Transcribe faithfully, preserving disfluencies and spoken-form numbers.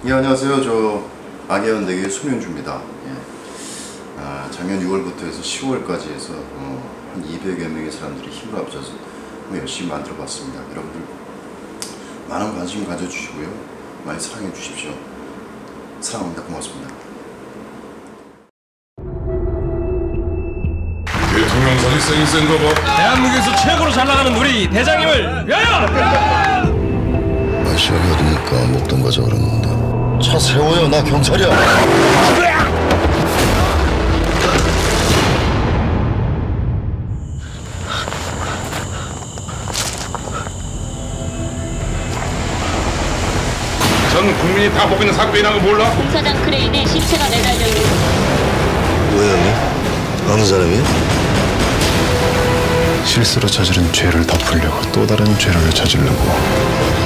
예, 안녕하세요. 저 악예원 내기의 손명주입니다. 예. 아, 작년 유월부터 해서 시월까지 해서 어, 한 이백여 명의 사람들이 힘을 합쳐서 뭐 열심히 만들어 봤습니다. 여러분들 많은 관심 가져주시고요. 많이 사랑해 주십시오. 사랑합니다. 고맙습니다. 대통령 사직성이 센가 봐. 대한민국에서 최고로 잘 나가는 우리 대장님을 위하여! 시합이 어디니까 목돈 가자 그러는데 차 세워요. 나 경찰이야. 전 국민이 다 보고 있는 사건이 난 거 몰라? 공사장 크레인에 시체가 매달려 있는. 뭐야 형님? 아는 사람이야? 실수로 저지른 죄를 덮으려고 또 다른 죄를 저지르고